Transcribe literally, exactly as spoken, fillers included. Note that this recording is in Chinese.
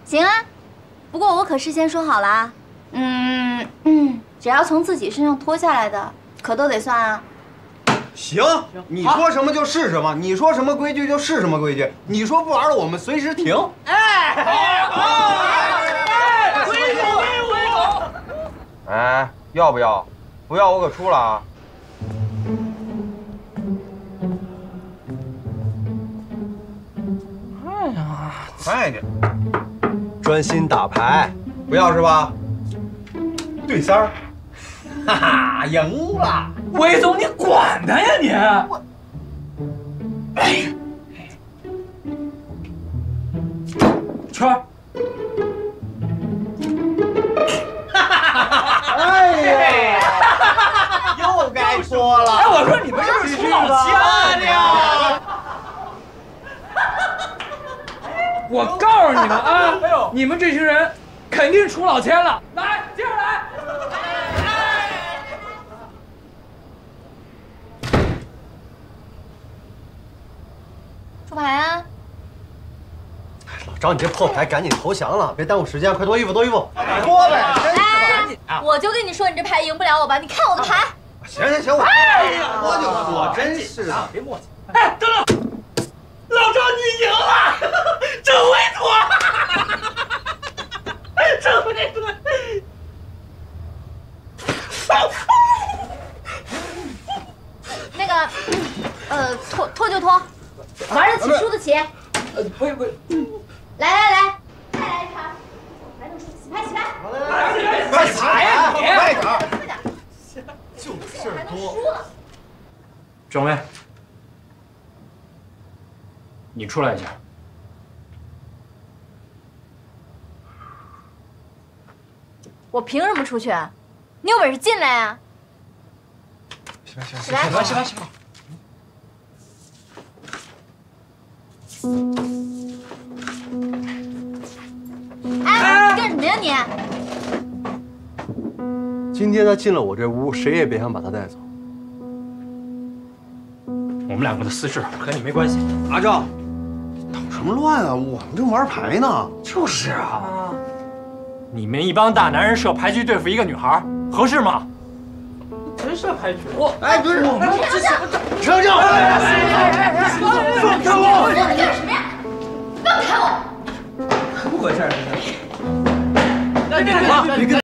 行啊，不过我可事先说好了啊，嗯嗯，只要从自己身上脱下来的，可都得算啊。 行，你说什么就是什么，你说什么规矩就是什么规矩，你说不玩了，我们随时停。 哎，好，规矩规矩。 哎，要不要？不要我可出了啊！ 哎呀， 快点！ 专心打牌，不要是吧？对三儿，哈哈，赢了！ 魏总，你管他呀你！我，哎，圈儿。 哎呀，又该说了。 哎，我说你们是不是出老千呢？我告诉你们啊，你们这群人肯定出老千了。来，接着来。 出牌啊！ 老张，你这破牌，赶紧投降了，别耽误时间，快脱衣服，脱衣服，脱呗！ 哎，我就跟你说，你这牌赢不了我吧？你看我的牌。 行行行，我哎呀，我就说，真是的， 别磨叽。哎，等等，老张你赢了，真会脱，真会脱。 那个，呃，脱脱就脱，玩得起输得起。 呃，不不， 来来来，再来一盘，来动手，洗牌洗牌。 快洗牌呀！快点， 快点， 就事儿多。 张威，你出来一下。 我凭什么出去？你有本事进来呀！ 行行起来， 洗牌洗牌洗牌。 哎，你干什么呀你？ 今天他进了我这屋，谁也别想把他带走。 我们两个的私事和你没关系。 阿赵，捣什么乱啊？我们正玩牌呢。 就是啊，你们一帮大男人设牌局对付一个女孩，合适吗？谁设牌局？我哎，不是， 我们这什么？ 成成，放开我！ 你干什么呀？放开我！ 怎么回事？ 别跟。